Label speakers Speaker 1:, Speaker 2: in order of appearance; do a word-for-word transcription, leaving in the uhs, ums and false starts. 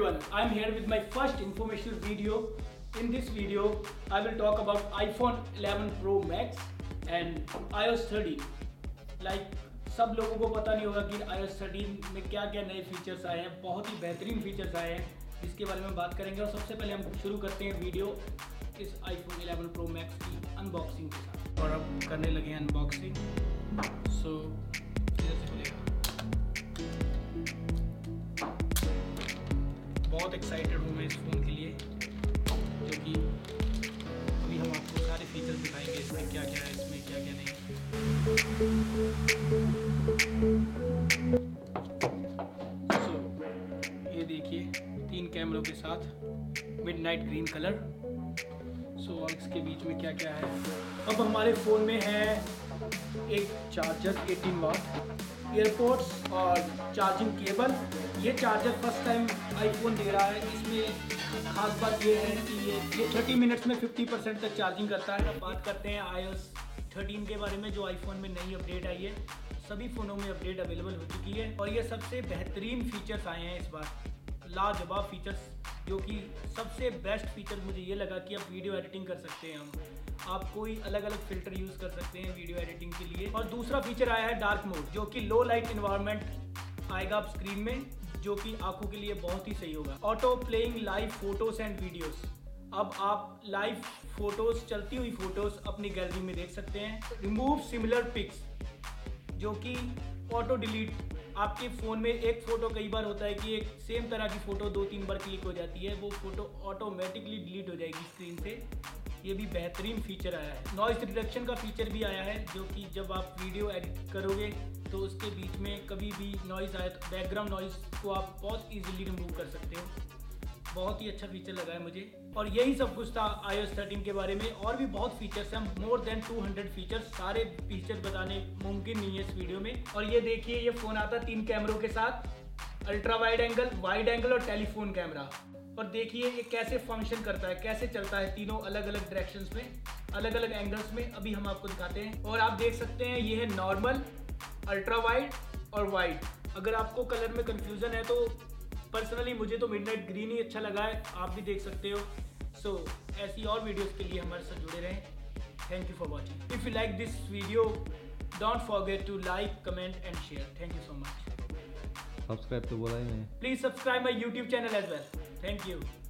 Speaker 1: everyone, I am here with my first informational video. In this video, I will talk about iPhone eleven Pro Max and i O S thirteen. Like सब लोगों को पता नहीं होगा कि i O S thirteen में क्या क्या नए फीचर्स आए हैं, बहुत ही बेहतरीन फीचर्स आए हैं जिसके बारे में बात करेंगे। और सबसे पहले हम शुरू करते हैं वीडियो इस iPhone इलेवन Pro Max की अनबॉक्सिंग के साथ। और अब करने लगे हैं अनबॉक्सिंग। सो इधर से खुलेगा। बहुत एक्साइटेड हूँ मैं इस फ़ोन के लिए, जो कि अभी हम आपको सारे फीचर्स दिखाएंगे, इसमें क्या क्या है, इसमें क्या क्या नहीं। सो so, ये देखिए तीन कैमरों के साथ midnight green colour. So so, और इसके बीच में क्या क्या है। अब हमारे फ़ोन में है एक चार्जर अठारह वाट, एयरपोर्ट्स और चार्जिंग केबल। ये चार्जर फर्स्ट टाइम आईफोन दे रहा है। इसमें खास बात ये है कि ये ये तीस मिनट्स में पचास परसेंट तक चार्जिंग करता है। अब बात करते हैं i O S थर्टीन के बारे में, जो आईफोन में नई अपडेट आई है। सभी फ़ोनों में अपडेट अवेलेबल हो चुकी है और ये सबसे बेहतरीन फीचर्स आए हैं इस बार, लाजवाब फीचर्स। जो कि सबसे बेस्ट फीचर मुझे ये लगा कि आप वीडियो एडिटिंग कर सकते हैं, हम आप कोई अलग अलग फिल्टर यूज़ कर सकते हैं वीडियो एडिटिंग के लिए। और दूसरा फीचर आया है डार्क मोड, जो कि लो लाइट इन्वायरमेंट आएगा आप स्क्रीन में, जो कि आंखों के लिए बहुत ही सही होगा। Auto playing live photos and videos. अब आप लाइव फोटोज, चलती हुई फोटोज अपनी गैलरी में देख सकते हैं। रिमूव सिमिलर पिक्स, जो कि ऑटो डिलीट। आपके फ़ोन में एक फ़ोटो, कई बार होता है कि एक सेम तरह की फ़ोटो दो तीन बार क्लिक हो जाती है, वो फ़ोटो ऑटोमेटिकली डिलीट हो जाएगी स्क्रीन से। ये भी बेहतरीन फीचर आया है। नॉइज़ रिडक्शन का फीचर भी आया है, जो कि जब आप वीडियो एडिट करोगे तो उसके बीच में कभी भी नॉइज़ आए तो बैकग्राउंड नॉइज़ को आप बहुत इजीली रिमूव कर सकते हो। बहुत ही अच्छा फीचर लगा है मुझे। और यही सब कुछ था i O S थर्टीन के बारे में। और भी बहुत फीचर्स हैं, more than two hundred features. सारे फीचर्स बताने मुमकिन नहीं है इस वीडियो में। और ये देखिए, ये फ़ोन आता है तीन कैमरों के साथ, ultra wide angle, wide angle और टेलीफोन कैमरा। और देखिए ये कैसे फंक्शन करता है, कैसे चलता है तीनों अलग अलग डायरेक्शंस में, अलग अलग एंगल्स में। अभी हम आपको दिखाते हैं। और आप देख सकते हैं ये है नॉर्मल, अल्ट्रा वाइड और वाइड। अगर आपको कलर में कंफ्यूजन है तो पर्सनली मुझे तो मिडनाइट ग्रीन ही अच्छा लगा है, आप भी देख सकते हो। सो so, ऐसी और वीडियोस के लिए हमारे साथ जुड़े रहें। Thank you for watching. If you like this video, don't forget to like, comment and share. Thank you so much.
Speaker 2: Subscribe तो बोला ही नहीं।
Speaker 1: Please subscribe my YouTube channel as well. Thank you.